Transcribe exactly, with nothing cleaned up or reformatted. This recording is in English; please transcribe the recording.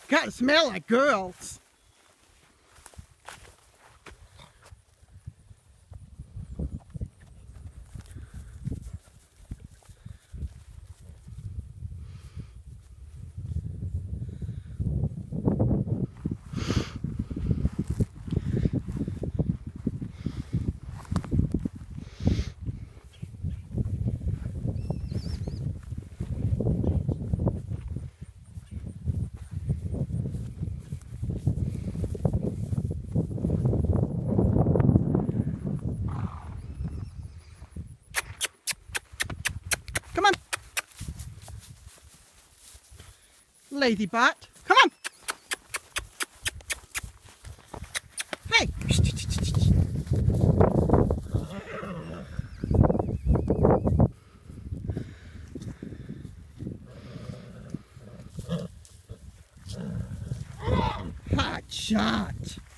Kind of smell like girls. Come on. Lady bat. Come on. Hey. Hotshot.